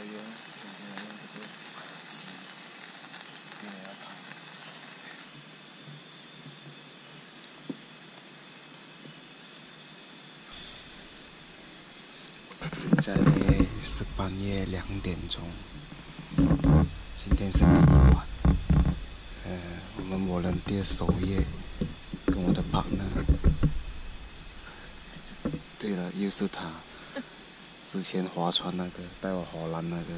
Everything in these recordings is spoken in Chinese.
以啊，用这个机，因为要拍。现在呢是半夜2点钟，今天是第1晚。我们volunteer守夜，跟我的 partner。对了，又是他，之前划船那个，带我荷兰那个。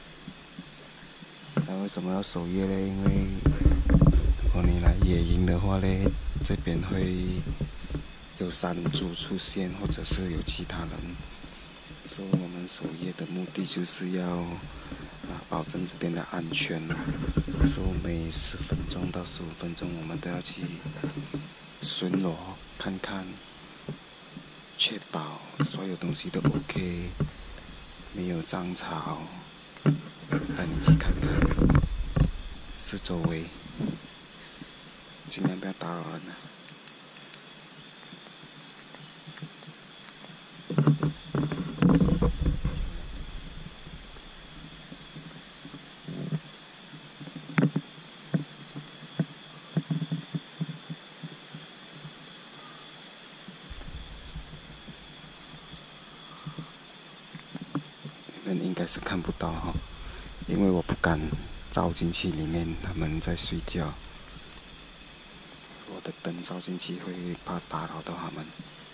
他为什么要守夜呢？因为如果你来野营的话呢，这边会有山猪出现，或者是有其他人。所以我们守夜的目的就是要保证这边的安全。所以每10分钟到15分钟，我们都要去巡逻看看，确保所有东西都 OK， 没有杂草。带你去看看四周围，尽量不要打扰人啊。你们应该是看不到哈，因为我不敢照进去里面，他们在睡觉。我的灯照进去会怕打扰到他们。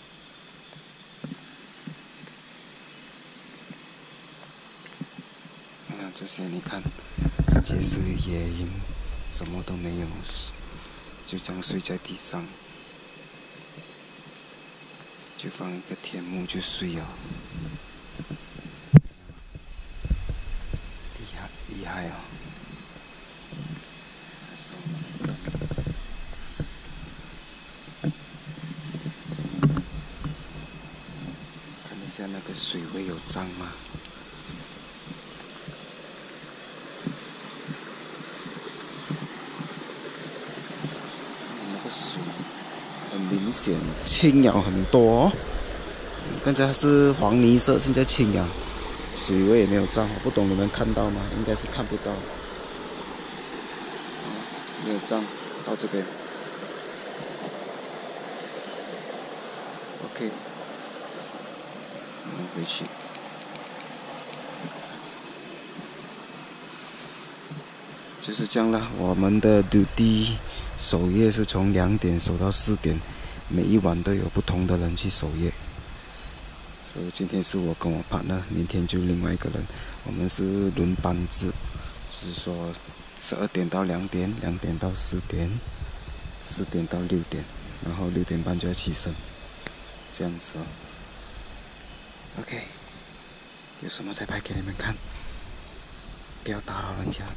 这些你看，直接是野营，什么都没有，就这样睡在地上，就放一个天幕就睡了。厉害哦！看一下那个水会有脏吗？那个水很明显清了很多，刚才是黄泥色，现在清了。水位也没有脏，我不懂你们看到吗？应该是看不到。没有脏，到这边。OK， 我们回去。就是这样了，我们的 duty 守夜是从2点守到4点，每一晚都有不同的人去守夜。所以今天是我跟我partner，明天就另外一个人，我们是轮班制，就是说12点到2点，2点到4点，4点到6点，然后6点半就要起身，这样子哦。OK， 有什么再拍给你们看，不要打扰人家。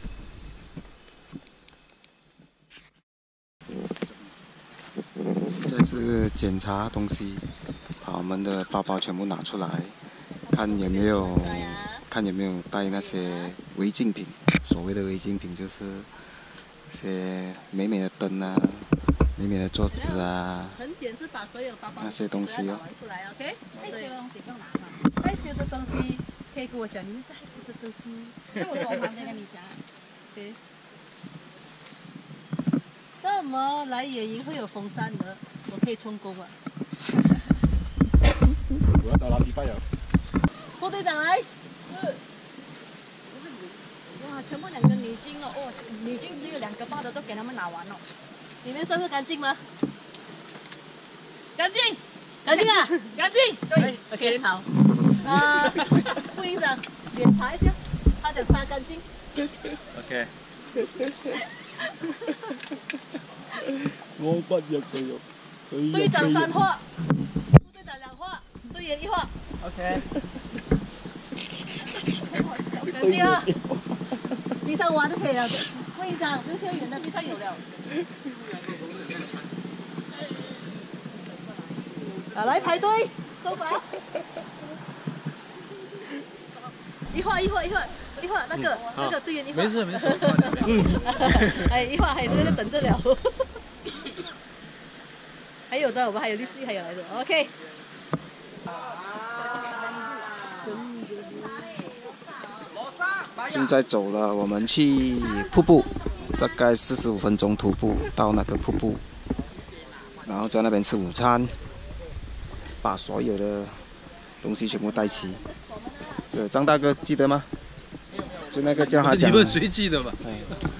现在是检查东西，把我们的包包全部拿出来，看有没有带那些违禁品。所谓的违禁品就是一些美美的灯啊，美美的桌子啊， 很简是把所有包包那些东西哦。 出来 ，OK？ 太小的东西不用拿嘛。太小的东西可以跟我讲，你们是害羞的东西，那我懂行再跟你讲。对。那么来野营会有风扇的，我可以充公啊。 我要找垃圾袋了。 副队长来。是。 哇，全部2个女军哦，哦，女军只有2个包的都给他们拿完了。 里面算是干净吗？干净，干净啊，干净。对 ，OK， 好。副营长，脸擦一下，他得擦干净。 OK。我不入就肉。 队长3画，副队长2画，队员1画。 OK。 干净啊！地上挖就可以了。副营长，不用现在远的，地上有了。好，来排队，收法。1画，那个队员1画。 没事。 哎，1画还有这个等着了。还有的，我们还有律师还有来的 ，OK。罗莎。 现在走了，我们去瀑布，大概45分钟徒步到那个瀑布，然后在那边吃午餐，把所有的东西全部带齐。张大哥记得吗？就那个叫他讲。 你问谁记得吧？